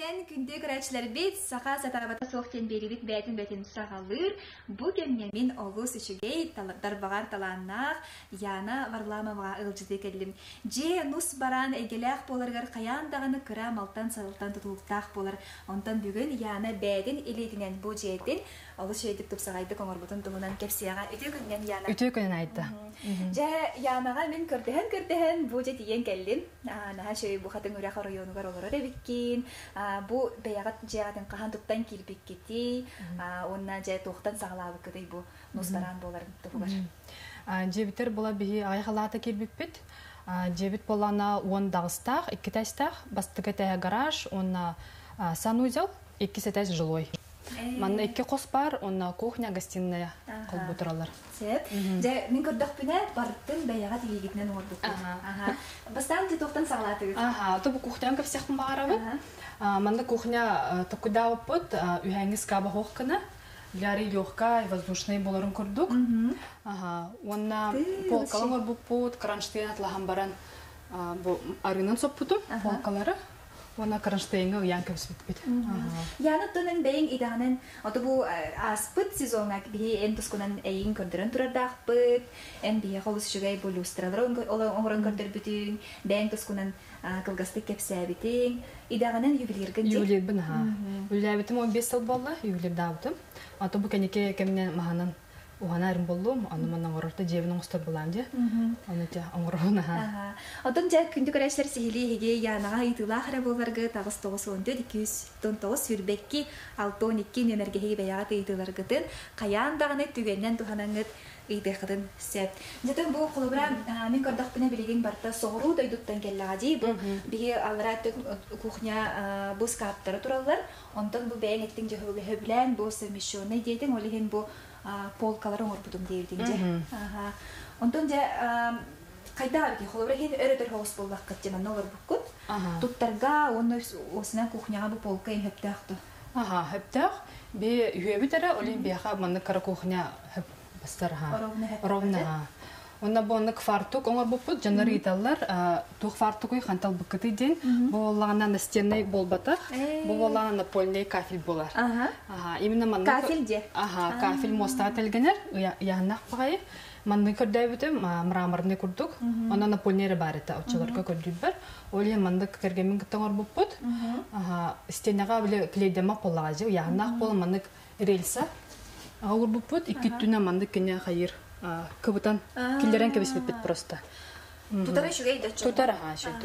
Кемнен күнде көрәчләр бит, сақа сатарабата соқтен берибит бәтін сағалыр. Бұ кемнен мен олыс үшігей дарбағар таланнақ, яна Варламова ылжыды кәлім. Же нус баран әгеләқ боларғар қаяндағаны кыра малтан садылтан тұтылықтақ болар. Онтан бүгін яна бәдін елетінен бұ жетін олыс шейдік тұпсағайды қоңырбұтын тұғынан кәпсияға өте күннен яна. Өте күнен айтты. Же янаға мен көрдіген бұ жет еген кәлім. Наға шөй бұ қатын үрәқ районығар олар әбіккен. Бұ бәяғат жеғатын қахан тұптан келбек кетей. Онна жай тоқтан сағалабы кәдей бұ нұстаран боларын тұғы бар. Жебітер бола бейі айғалаты келбек бет. Жебіт болана 10 дағыстақ, 2 тәстақ, бастығы тәйі гараж, онна санузел, 2 сәтәс жылой. Манна 2 қос бар, онна кухня, гостиная қыл бұтыралар. Сәп. Мен көрдіқ бүні бардың бәяғат егетінен оғыр бұқы. Бастан де тоқтан сағалаты өз? Тұбы кухнян көпсияқтың бағарабы. Манда кухня тұқыда опыт, үйәңіз кабы хоққына. Ляри легкая, воздушный боларын көрдік. Онна полкалың ор бұппут, кранштейн атылаған баран арынан соппуту, полкалары. Онна кранштейнға ұян көпсіп бет. Яны тұнын бәйін идағынан, оты бұл аспыт сезонға бейі ән тұскынан әйін көрдірін тұрардақ бұд, ән бейі қолыс жүгай бұл люстрадыр оңырын көрдір бүтін, бәйін тұскынан кылгасты кепсә битең. Идағынан юбилирген дек? Юбилирбін, Юбилирбітім 15 сыл болла, юбилирда абытым. Аты бұл кәнеке кәмінен мағанан уғана әрім болуым, аныман оңырырды жебінің ұстар болам де. Оны де оңырығына. Одан жа күнді көрәшілер сехілі еге янаға итыла қара боларғы тағыз 9-14-219 сүрбекки 6-12 нөміргеге бәяғат итыларғытын қаяндағыны түгеннен тұханаңыт идеқыдын сәп. Жетен бұл қолыбыра мен көрдіқ біні білеген барда соғыру дойдуттан келлағади. Бұл бігі алыраты кухня бұл скаптары тұралар. Онтан бұл бәйін еттің жа хөблән, бұл совмещенный дейдің, олеген бұл полкалары оңыр бұдым дейдің же. Онтан жа қайда бігі қолыбыра хен өрөдір хоғыс боллақ қатжеман олар бұққыт. Тұттарға осынан кухняға бұл полка ең хөптәқті. Хөптәқ. Бе үйебітері олен бияға манны кара кухня ровна. Онда боннык фартук оңар бупут жанары италлар. Тух фартукой хантал букыты ден. Боллағана настенный болбата. Боллағана напольный кафель болар. Именно манны кафель де. Кафель моста ателгенер. Яғнақ бағайы. Манны көрдәй бүтім мраморны күрдік. Онда напольнері бар еті. Отчаларға көрдіп бар. Оле манны кәргемен күттіңар бупут. Стенаға біле клейдемақ болаға же. Яғнақ бол манны рельса. Ауыр бұппыт, 2 түні манды кене қайыр көбітан келдерен көбеспет просто. Тұтары шүгей дөтчі? Тұтары шүгей.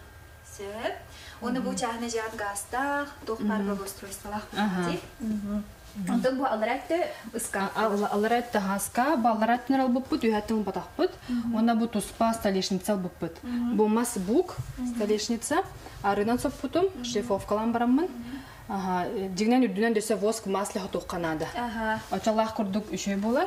Сөп. Оны бұл жағына жағын ғастақ, тоқпар бұл устройствалақ бұққы. Ондан бұл алыратты ұсқа? Алыратты ғасқа, бұл алыраттын ал бұппыт, үйәттің батақ бұт. Оны бұл тұспа столешница бұппыт. Бұл мас бұқ столешница, арынан соп бұтым, шлифовкалан барамын. Дигнен үрдінен дөсе воск маслиға тоққанады. Очалақ күрдік үшей болар.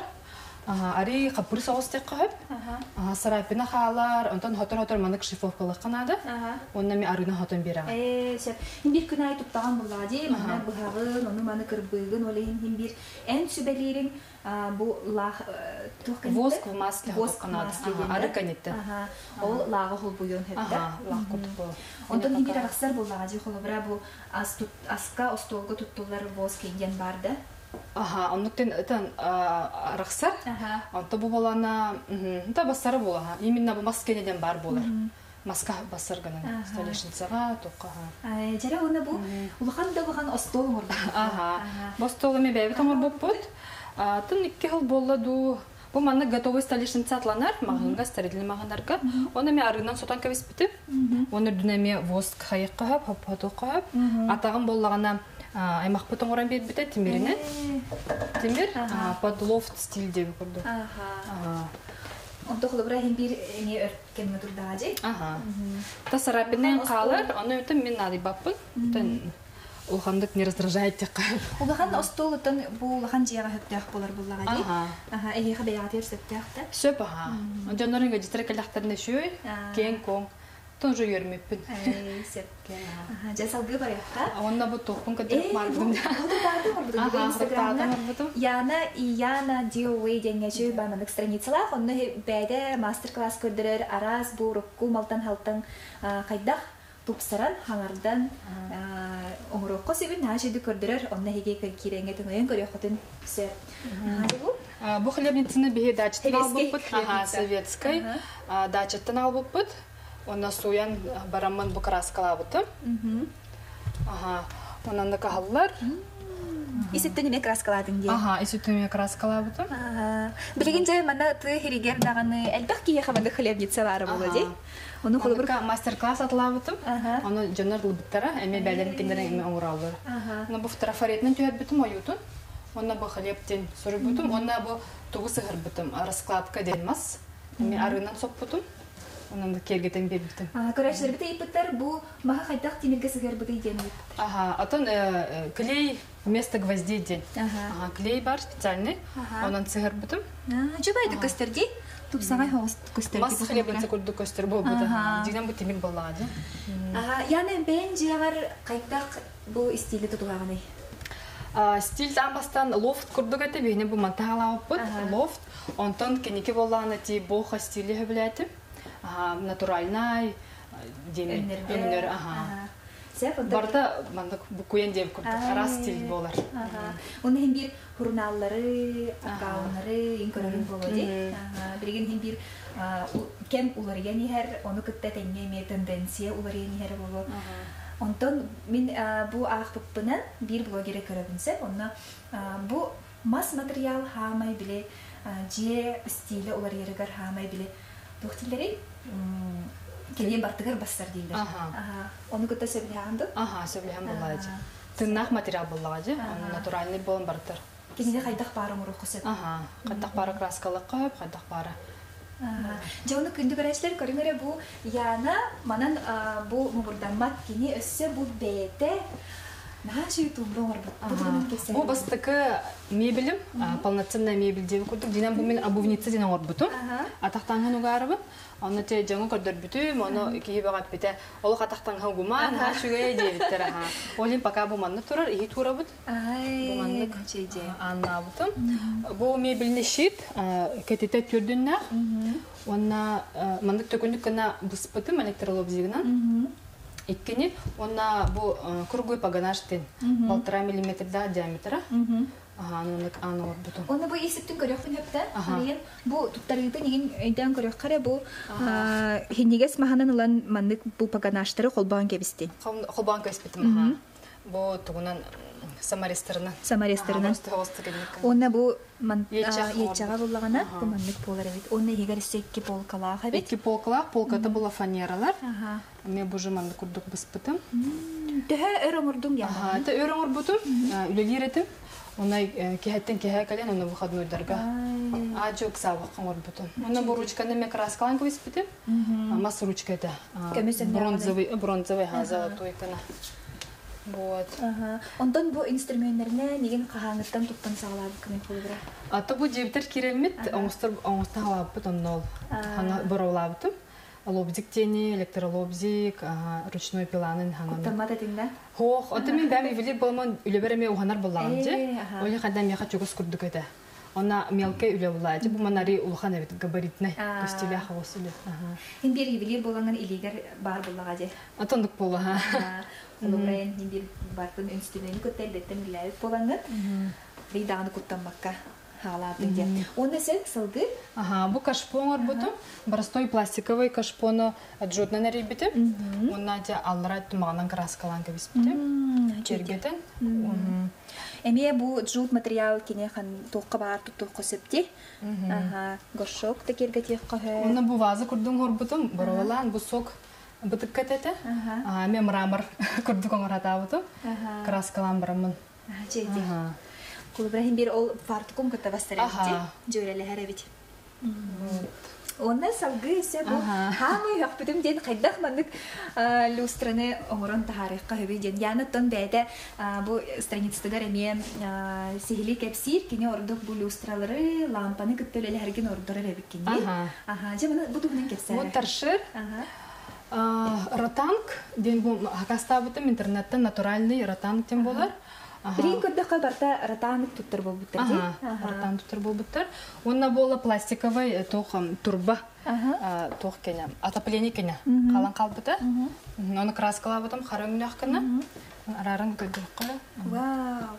Ари қапыр соғыз тек қағып. Сарапина қағалар, онтан хотыр-хотыр манық шифовкалық қанады. Онна мен арына хотын берағын. Бір күн ай тұптаған бұллади, мана бұғағын, оны маны кірбігін, олайын бір ән сүбәлерін бұл лақ тоққанды? Воск маслиға тоққанады. Ары кәнетті. Ол лағы құл бұйын хәтті? Лақ құлтық бұл. Онтан бір арақсар бұллағади қолыбыра бұл асқа остолғы тұттылар воск енген барды? Оннуктен өтін арақсар. Онта бұл болана, басары бола. Именно бұл маскенеден бар болар. Маска басар ғанын столешницаға, тоққаға. Жәрі оны бұл ұлған да бұған остол ғырды? Бостолы мен бәйбіт оңыр болып бұд. Тын 2 жыл болады. Бұл маңны готовый столешница атланар, мағынға, стерильный мағындарға. Оны мен арығынан сотан көбес бітіп. Оны дүнәме воск қайық қағып, хаппату қағып. Атағын болағына аймақ бұтын оран беріп біті темірінен. Темір под лофт стиль деп көрді. Онты құлыбыра хен бір не өркенме тұрдағы жей? Та сарапинен қалар, оны өтім мен нады баппын. Улхандык не раздражает тек. Улахан остолытын бұл улахан жияға хөптәқ болар бұллаға дей? Әйеға бәяғат ер сөптәқ та? Сөп, Жонларыңға жетірі кәліқтарына шөй, кен коң. Тоже йөрмеппин. Сеп. Жасалгы бар яққа? Онда бұл тоқпын көтіріп мардым. Инстаграмда Яна DOA денге жөй бамандық страницалақ. Онны бәді мастер-класс көрдірер, араз, бұл рұққу, малтан халтан қайдақ. тупсаран хаңардан оңорокко сөбүн наашыды көрдөрөр онна хеге киреңетин оен көрөкөтүн сөп. Бу хлебницаны бихе дачтан албыппыт, советской дачаттан албыппыт. Онна суян барамын бу краскалабыты. Онан да кахаллар. Иситтен эме краскаладың де. Иситтен эме краскалабыты. Билеген жай мана ты херигер даганы элбак кие хабанда хлебницалары боло де. Оны холобур мастер-класс атылабыты. Оны жонор лыбыттара, эме бәлен киндерен эме оңуралдар. Оны бу трафаретнен түйөт битим оютун. Онна бу хлебтен сурубутум, онна бу тугу сыгырбытым, раскладка денмас. Эме арынан соппутум. Онан да кергетен бербитим. Көрәшләр бите ипеттер бу маха кайтак тимирге сыгырбыты ден. Атон клей вместо гвоздей ден. Клей бар специальный. Онан сыгырбытым. Жубайды көстөрди. Тупсагай хост көстөрди. Мас хлебинсе курду көстөр болбута. Дигән бу тимир боллады. Яны бен җагар кайтак бу стиле тутулаганы. Стиль замбастан лофт курдук әте бейне бу мантагалаппыт. Лофт. Онтон кенеке болланы ти боха стиле хөбләтим. Натуральный деми өнөр барда мандык букуен деп курдук раз стиль болар. Оны хем бир журналлары, аккаунтлары инкөрөрүн болоди. Билген хем бир кем улар яни һәр оны кытта теңге тенденция улар яни һәр боло. Онтон мин бу ахпыппынан бир блогер көрөбүнсө, онна бу масс материал хамай биле же стиле улар ярыгар хамай биле тохтилери кене бартыгар бастар дейдер. Оны кытта сөйләгәндү? Сөйләгән булады. Тыннак материал булады, натуральный болон бартыр. Кене кайдак бары мурукысы. Кайдак бары краскалык кып, кайдак бары. Жауны күндү көрәчләр көрүңөрө бу яна манан бу мурданмат кене өссө бу бете наши тумрор бу. Бу бастыкы мебелим, полноценная мебель деп курдук. Динам бу мен обувница динен орбутум. Атактанган угарыбы. Аны те жаңы көрдөр бүтүм, аны кийбагат бите. Ол атактанган гуман, шугай дептер. Олин пока бу манны турар, и турабыт. Бу манны чейде. Анна бутум. Бу мебельни щит, кетете түрдүннак. Онна манны төкүндүк кана буспытым электролобзигинен. Иккени, онна бу круглый паганаштын 1,5 мм диаметра. Аны орбуту. Оны бу есиптин көрөкпүн хөптө. Бу туттарыгы неген өйдөн көрөк каре бу хиннигес маханан улан мандык бу паганаштары колбан кебисти. Колбан кебистим. Бу тугунан Самарестеринен. Онна бу ячага буллагана бу мандык болар эбит. Онна егер секки полкалаа хабит. Секки полкалаа, полката була фанералар. Мен бу жуманды курдук быспытым. Төһө өрөңөрдүң яна. Та өрөңөр үлелеретим. Онай кехеттен кехекален оны выходнойдарга. Ажок сабаккан орбутум. Оны бу ручканы мен краскалан кебиспитим. Мас ручкада. Бронзовый золотой кана. Вот. Онтон бу инструменттерне неген кахаңыттан туттан сагалап кеме болбура. Ата бу жебтер керемет, оңустан алаппыт оннол. Хана боролабытым. Лобзик тени, электролобзик, ручной пиланын хананы. Куттамада теңдә? Хох, ата мен бәм ивелеп болман үлебереме уханар боллаган же. Оле хадам яха чугус курдук эте. Она мелкая үле булады. Бу манари улхан эбит габаритный. Көстеле хавосылы. Ин бир ивелер болган илигер бар буллага же. Атондук болу. Олобрен ин бир бартын инструмент көтелдеттен билеп болган. Бейдаганы куттамакка. Он несет сылгы. Бу кашпон орбуту. Простой пластиковый кашпону отжутна на ребите. Он надя алрат туманан краскалан кебиспите. Чергетен. Эме бу джут материал кине хан тоққа бар туту косепти. Горшок такергетев кахе. Оны бу ваза курдун орбуту. Боролан бу сок бутыккатете. Эме мрамор курдукон оратабуту. Краскалан барамын. Чейди. Кулбрахим бир ол фартукум ката бастырабити. Жөреле харабити. Онна салгы ise бу хамы яппытым ден кайдах мандык люстраны оңорон тарихка хөбү ден яны тон бәдә бу страницада реме сихили кепсир кине ордук бу люстралары лампаны кыттөлеле herген ордоры ребиккене. Жамана бу тугунан кепсер. Бу таршыр. Ротанг ден бу хакастабытым интернеттен натуральный ротанг тем болар. Билигин көрдөккө барта ратаанык туттар болбуттар ди. Ратаан туттар болбуттар. Онна бола пластиковый турба. Тух кене. Отопление кене. Калан калбыта. Оны краскалабытым хараңнак кына. Арарын көрдөккө. Вау.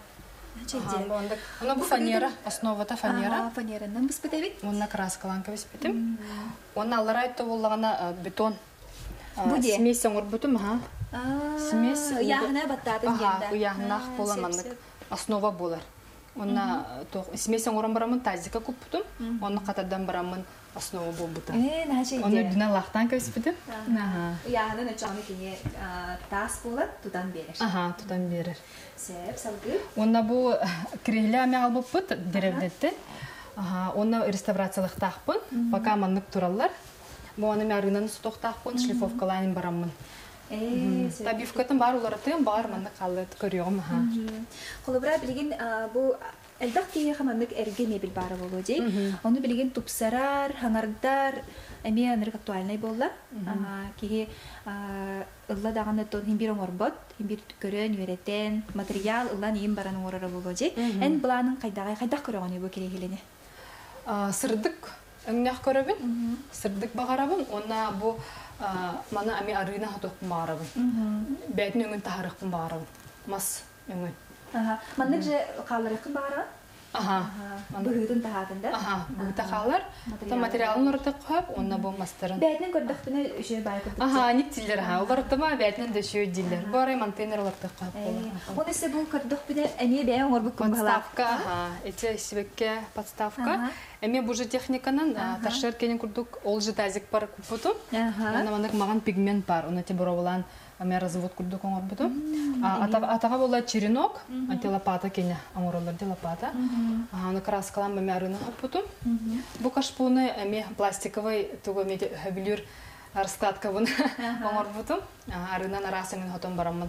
Она бу фанера, основата фанера. Фанеранан быспытабит. Онна краскаланка биспитим. Онна аларайты боллагана бетон. Смесь оңорбутум, Смесь. Яхна баттатын генде. Яхнах боламандык. Основа болар. Онна смесь оңорон барамын тазика куппутум. Онна катадан барамын основа болбута. Наче. Оны дүнә лахтан кебиспитим. Яхна начаны кине тас болот, тудан берер. Тудан берер. Сеп, салгы. Онна бу криле ами албыппыт деревдетте. Онна реставрациялык тахпын. Пока мандык тураллар. Бу аны мәргенен стоктахпын, шлифовкалайын барамын. Табивкатын бар уларытын бар мандык калды көрөм. Холобра билген бу элдак кие хамандык эрге мебель бары болу дей. Оны билген тупсарар, хаңардар, эми аныр актуальный болла. Кие ылла даганы тон химбир оңорбот, химбир көрөн, үйрөтен, материал ыллан ийин баран оңорора болу дей. Эн буланын кайдак көрөгөнү бу керегелени. Сырдык өңнәк көрөбүн, сырдык багарабын, онна бу мана ами арына хатокпун багарабын. Бәтин өңүн тахарыкпын багарабын. Мас өңүн. Мандык же калырыкын багара? Быгытын тахатында? Быгыта калар. Та материалын оротып коюп, онна бу мастарын. Бәтинен көрдөктүнө үшө байкып. Ник дилер Олар тыма бәтинен де үшө дилер. Бу арай монтейнер оротып коюп. Оны се бу көрдөкпүнө эми бәй оңорбук кумбала. Подставка, эти себекке подставка. Эми бу же техниканын ташер кенен курдук, ол же тазик бар купуту. Ана мандык маган пигмент бар, оны те боровлан ами развод курдук оңорбуту. Атага бола черенок, анти лопата кене оңоролор де лопата. Аны краскалан бами арына купуту. Бу кашпуны эми пластиковый туго меди хөбүлүр раскладка бун оңорбуту. Арынан арасыңын хотон барамын.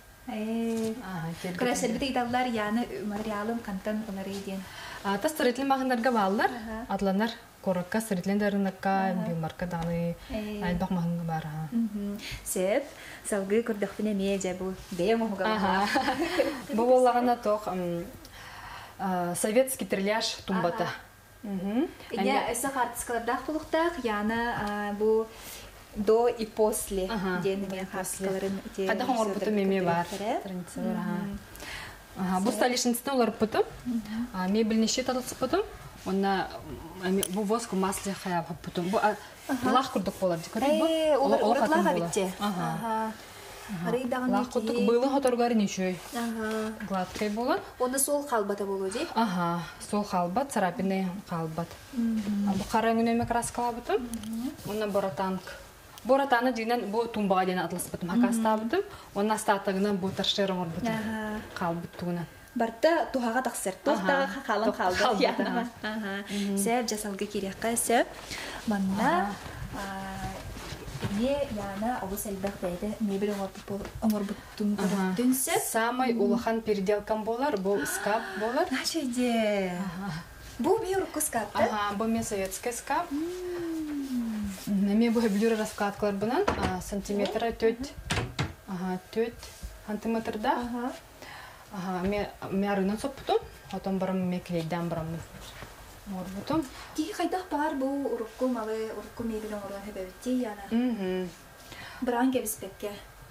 Красельбите идаллар яны материалым кантан онарыйден. Та строительный магазиндарга баллар, атланар коракка строительный рынокка, бимарка даны альбак магазинга бар. Сеп, салгы көрдөкпүнө медиа бу бем огуга. Бу боллагана ток советский трильяж тумбата. Я сахартскалардах тулуктак яна бу до и после денег хаскаларын те. Када хоңорбуту меме бар. Бу столешницаны олар путум. Мебельный щит алыспытым. Онна бу воск масле хаяп путум. Бу лах курдук болар ди көрөй бу. Олар лага битте. Лах курдук былы хоторгары ничөй. Гладкой болар. Оны сол калбата болу ди. Сол калбат, царапины калбат. Бу караңүнөмө краскалабытым. Онна боратанк. Боратаны динен бу тумбага ден атласпытым. Хакастабытым. Онна статыгынан бу таршер оңорбутум. Калбыттугунан. Барта тухага таксыр. Тухтага калын калды. Сеп жасалгы керекка сеп. Манна не яна авус элбак бейде мебель оңорбуттун көрөттүнсө. Самый улахан переделкам болар, бу скап болар. Начеде. Бу биурку скап, да? Бу мен советский скап. Неме бу хөбүлүр раскладкалар бунан сантиметра 4 сантиметрда. Мен арынан соппутум, отон барам меклейден барам морбутум. Ки кайдак бар бу урукку малы урукку мебель оңорон хөбөбүтти яна. Бран кебиспекке.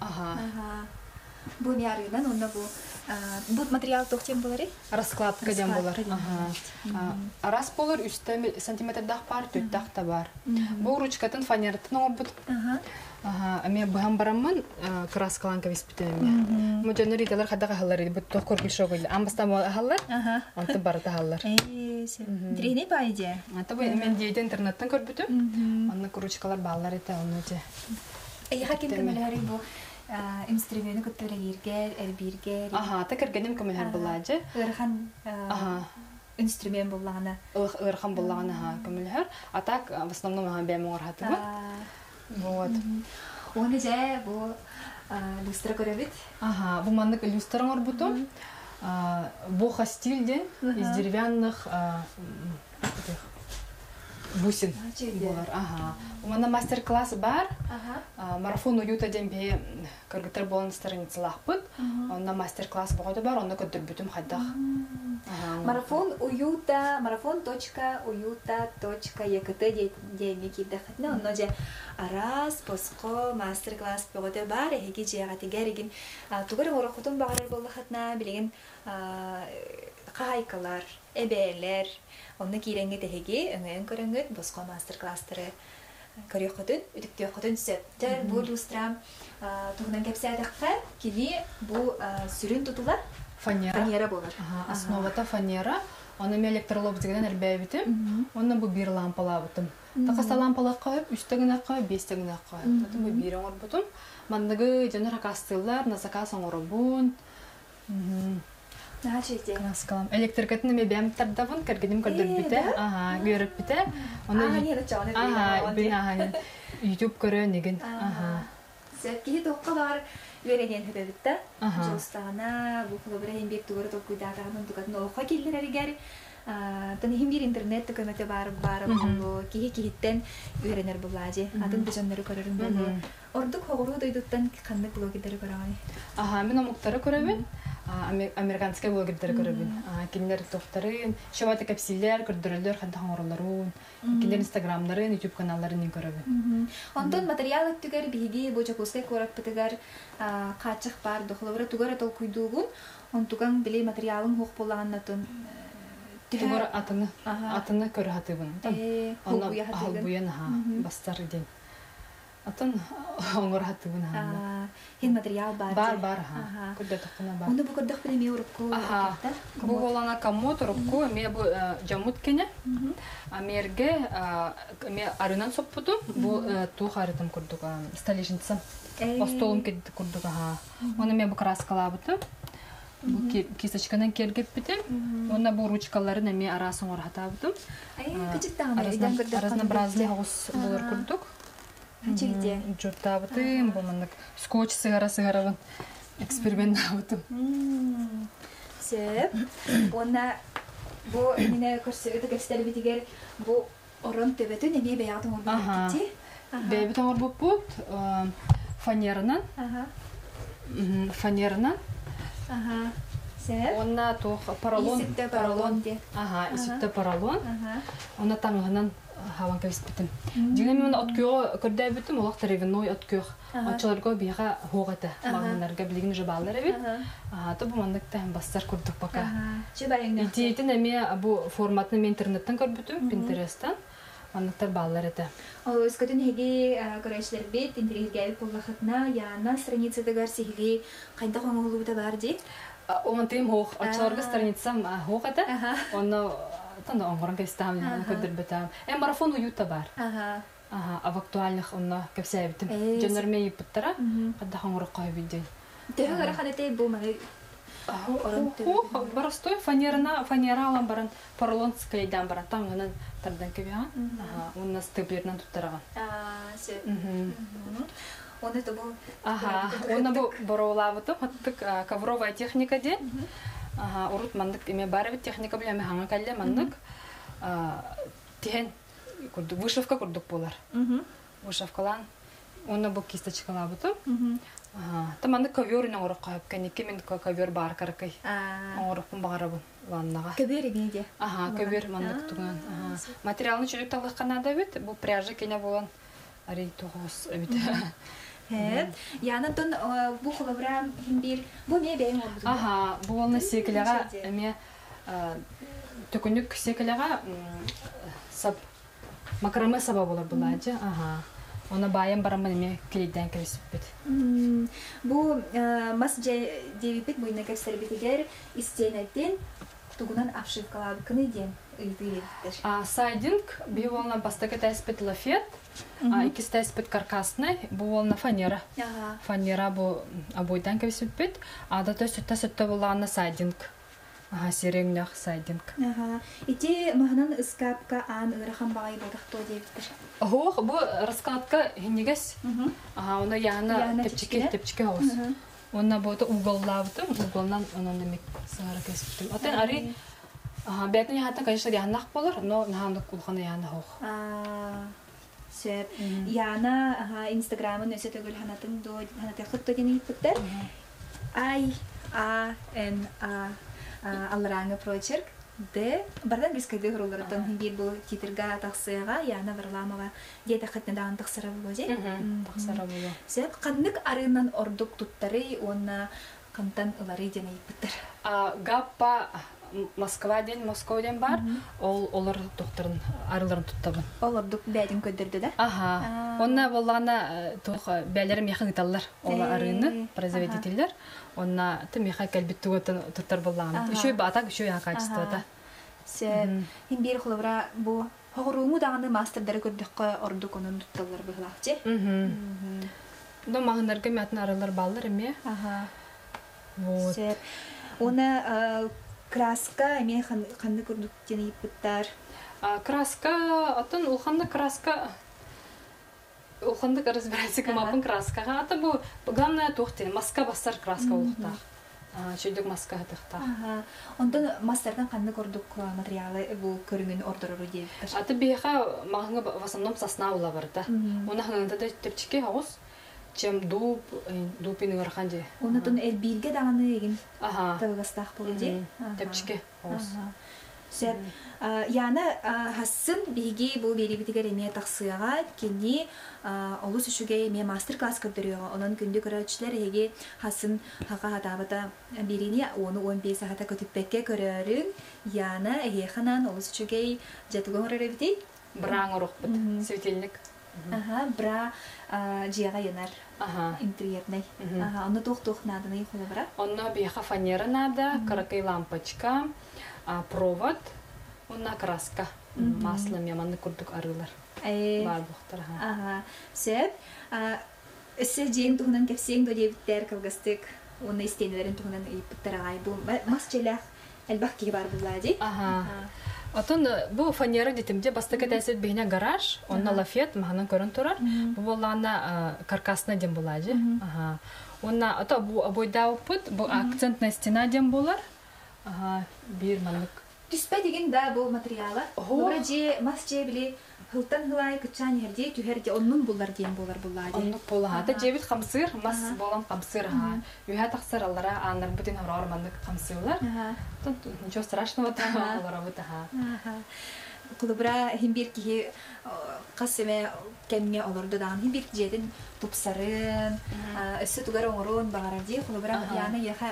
Бу не арынан онда бу материал тохтем болары? Раскладка дем болар. Арас болар 3 сантиметрдах бар, 4 дахта бар. Бу ручкатын фанератын оңорбут. Ами бухам барамын краскаланка виспитем. Мужаныриталар хадага халлар, бу тохкор кишогыл. Амбастан халлар. Анты барата халлар. Дрейне байде. Ата бу мен дейде интернеттен көрбүтүм. Аны ручкалар баллар эте онуче. Хаким кемелери бу инструменты көтөрөгөргө, эрбирге. Та кергенем көмөлөр булажы. Ырхан инструмент буллагана. Ырхан буллагана көмөлөр. Атак в основном бем орхаты бу. Вот. Оны же бу люстра көрөбүт. Бу мандык люстра орбуту. Бу стильден из деревянных бусин болар. Умана мастер-класс бар. Марафон уюта дембе кыргытыр болан страницалахпыт. Онна мастер-класс болады бар, онда көтөрбүтүм хайдах. Марафон уюта, maрафон.уюта.ект дейме кийдахтна, онно же арас поско мастер-класс болады бар, эги жега тегеригин тугар орохутун багарар боллахатна билеген кайкалар, эбелер, онны киренге теги өңөн көрөңөт боско мастер-класстары көрөкөтүн, үтүктөкөтүн сөп. Жер бу лустрам тугунан кепсядакка кини бу сүрүн тутулар фанера болар. Основата фанера. Оны мен электролоб дегенен элбебитим. Оны бу бир лампалабытым. Такаста лампалар коюп, үстөгүнө коюп, бестөгүнө коюп. Тотум бу бир оңорбутум. Мандагы жанар кастылар, на заказ оңорбун. Краскалам. Электрикатын эме бем тардавын, кергеним көрдөрбүтэ. Көрүп бите. YouTube көрөн деген. Сәкки токка бар. Вереген хөбөбүттө. Жостана, бу клубрен бек тугөр токуйдаган тугатын окка келдереригер. Таны хим бир интернет көмөтө бар бу киһиттен үйренер булажы. Атын бижоннору көрөрүм болу. Ордук хогуру дойдуттан кандай блогерлер көрөгөн. Мен омуктары көрөбүн. Американская блогерлер көрөбүн. Киндер токтарын, шабата капсиллер, көрдөрөлөр, ханта хаңорлорун, киндер инстаграмдарын, YouTube каналларын көрөбүн. Онтон материал түгөр биги бу жокускай корап битигер качык бар, дохлобра түгөр атол куйдугун, онтуган били материалын хук болганнатын түгөр атыны көрө хатыбын. Албуян бастар ден. Атын оңор хатыбын. Хин материал бар. Бар. Курда токуна бар. Онда бу курдак билеми урукку. Бу болана камот урукку, ме бу жамут кене. Амерге ме арынан соппуту, бу ту харитым курдуга столешница. Постолум кедди курдуга. Оны ме бу краскалабытым. Бу кисточканан кергеп битим. Онда бу ручкаларын эме арасын орхатабытым. Разнообразный хос болор курдук. Чигде журтабытым, бу мындык скотч сыгара-сыгарабын экспериментабытым. Сөп. Онна бу мене көрсөгөтө кестер битигер бу орон төбөтүн эме беятын орбут. Бебитен орбут фанерынан. Сөп. Онна тох поролон. Иситте поролон. Онна таңгынан хаван кебиспитим. Дигенмен мен откөө көрдөбүтүм, олак таревиной откөө. Ачаларга бияга хогата. Багандарга билигин жабалар эбит. Та бу мандыкта бастар көрдүк пока. Идеятын эме бу форматны мен интернеттен көрбүтүм, Pinterest'тан. Мандыктар баллар эте. Ол өскөтүн хеги көрөчлөр бит, интернетке буллахатна, яна страницадагар сихили кайда коңулубута бар ди. Он тем хох, ачаларга страницам хогата. Оны танда оңгорон кестам, көдөрбөтөм. Марафон уюта бар. А в актуальных онна кепсәбитим. Жанар мей путтара, кадда хоңгорок кайбыды. Төгөр хадете бу май. Барастой фанера алам баран, поролонскайдан баран, таңгынан тардан кебига. Онна степлернан туттараган. Он это был. Он был боролавытым, хаттык ковровая техника де. Урут мандык эме барыбыт техника белән хаңа калле мандык. Тен курдук вышивка курдук булар. Вышивкалан оны бу кисточкалабытым. Таманды ковёрын орып кайып, кенеке мен ковёр бар каракай. Орыппын багарабын ваннага. Ковёр иде. Ковёр мандык туган. Материалны чөлөк талыккана да бит, бу пряжа кине болгон. Ари тогос бит. Янантон бу хлобрам бир бу ме бейм олду. Бу волны секелега эме төкөнүк секелега сап макраме саба болар булачы. Она баян барамын эме келиден кебиспит. Бу мас девипит бу инеке сербитигер истенетин тугунан обшивкалар кынеден ыйдырыттыр. Сайдинг бу волна бастака таспет лафет. Икисте спит каркасный, бу волна фанера. Фанера бу обойдан кебиспит. Да то сөттө булган сайдинг. Сереңнах сайдинг. Ити махнан скапка ан ырхан багай бодакто дептир. Бу раскладка хинегес. Оны яна тепчике хос. Онна бото уголлавдым, уголнан онун демек сара кеспитим. Атен ари Ага, бәтін яғатын, конечно, яғанақ болыр, но нағандық ұлғаны яғаны хоқ. Сөп. Яна Инстаграмын өсі төгіл ханаты құтты дені епіттер. I-A-N-A аллараңы прочерк. Д. Бардан біз кайды ғырулардан бір бұл титірға тақсыға, яна варламаға дейті қытны дағын тақсыра болу же? Тақсыра болу. Сөп, қандық арынан ордық тұттары, оны қамтан ұлары дені епіттер. Гаппа Москваден бар, олар доқтарын арыларын тұттабын. Олардық бәдін көддірді да? Аха. Онна болғана бәлерім яқын ұталар, олар арыны, производителер. Онна тым яқа кәлбетті өтін тұттар болғаны. Үшөй батақ, үшөй яқа качествода. Сөп, хин бір құлыбыра бұл хоғыруымы дағаны мастердары көрдіққа ордық оның тұтталар бұғылақ же? До мағынарға мәтін арылар балдар еме. Сөп, оны краска, мен қанды көрдік дені епіттар? Краска, атын ұлқанды краска, ұлқанды разбирайсы кімапын краскаға. Аты бұл, главное тоқтен, маска бастар краска ұлықтақ. Шөйдік маска ғытықтақ. Ондан мастердан қанды көрдік материалы бұл көріңін ордырыры дейбіттар? Аты бейға мағыңы в основном сосна ұла барды. Оны ғыңында да түрчіке ауыз. Чем дупин ғырқан де. Оны тұн әлбейілге дағаны егін тәуғастақ болу де? Тәпчіке ауыз. Сөп, яна хасын бейге бұл бері бітігер еме тақсыяға кені олыс үшіге еме мастер-класс көрдіріға. Онын күнді көрәтшілер еге хасын хаға хатабыта беріне оны 15 сағата көтіппекке көрерін яна әйеқанан олыс үшіге жәтігін ғырыр бітей? Браң ұрық бұд, светелінік. Бра жиға енар интерьерный. Оны тоқ-тоқ надыны еқылы бұра? Оны бейха фанера надо, каракай лампочка, провод, оны краска. Маслы меманы күрдік арылар. Бар бұқтар. Сөп, өсі жейін тұғынан кәпсең дөдебіттер кілгістік, оны істенелерін тұғынан епіттер ағай бұл. Мас челәқ әлбақ кей бар бұлады? Отон бу фанера детимде бастыка тәсет бейне гараж, онна лафет маханан көрін тұрар. Бу болана каркасна дем болады. Онна ата бу обойда опыт, бу акцентная стена дем болар. Бир мандык. Түспә деген да бу материалы. Бұра же, мас же біле хылтан хылай күтчан ерде, түхерде онның бұлар дем болар бұлады. Онның болады. Жебіт қамсыр, мас болам қамсыр. Үйә тақсыр аллара анар бүтін хорор мандык қамсырлар. Ничего страшного там олара бұта. Құлыбыра химбир кихи қасыме кәмге оларды дағын. Химбир кежетін тұпсарын, өсі тұғар оңырын бағарарди. Құлыбыра яны еға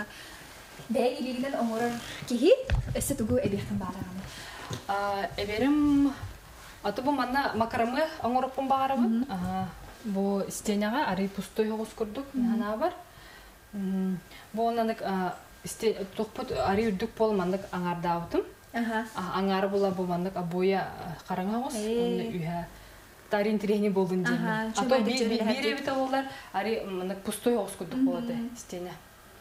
бәй илігінен оңырыр кихи өсі тұғы әбектің бағарағаны. Әберім аты бұл манна макарамы оңырыппын бағарабын. Бұл стеняға ары пустой оғыз күрдік. Нана бар. Бұл онанық тоқпыт ары үрдік бол мандық аңарда аутым. Аңары бола бұл мандық абоя қараңа оғыз. Оны үйә тарин трени болдың деймі. Ато бір әбіті олар ары мандық пустой оғыз күрдік болады стеня.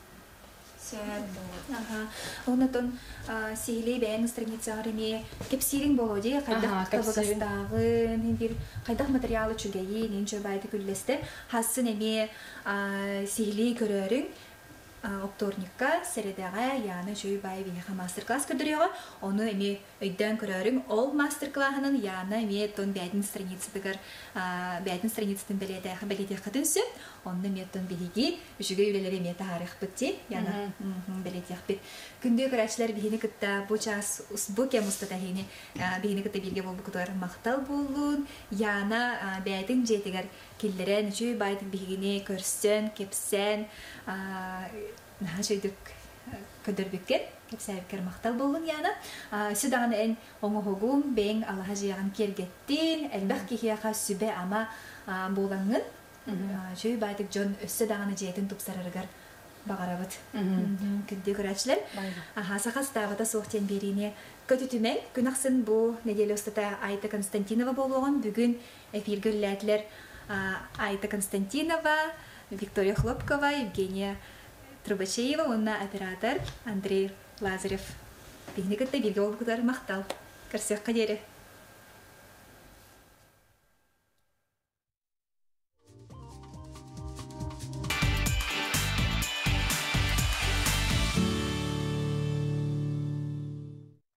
Оннотон сейлей бәйін страницағырыме кепсирин болуде, қайдақ кабығыстағын, қайдақ материалы чүгейін, енші байды күллесті. Хасын әме сейлей көрерін Окторникка сәредеға яны жөй бай бейіға мастер-класс көрдіріға. Оны әме өйден көрерін ол мастер-классының яны әме тон бәйдің страницатын бәледе қытынсы. Оны әме тон бәлеге үшіге үлелері әме тағарық бітте. Яны бәледе қыпет. Күнде көрәтшілер бейіні күтті бұл час бұл кем ұстата хейіне бейіні күтті белге бол бұқытар мақтал болуын. Яны бәйдің жетігер келдерін жөй байдың бейгіне көрсен, кепсен, жөйдік көдірбеккен, кепсәйбікер мақтал болуын яны. Сүдағын ән оңы хоғым бәйін Аллаға жиғын кергеттін, әлбәқ кехияға сүбе ама болаңын. Жөй байдық жон өссі дағаны жейтін тұпсарарығар бағарабыд. Күнде көрәтшілер. Сақас дағыда соқтен беріне көтітімен. Күн ақсын бұл неделі ұстата Айта Константинова болуған. Бүгін эфирге үләтілер Айта Константинова, Виктория Хлопкова, Евгения Трубачеева, онна оператор Андрей Лазарев. Бігіне күтті белге олғыдар мақтал. Көрсек қадері.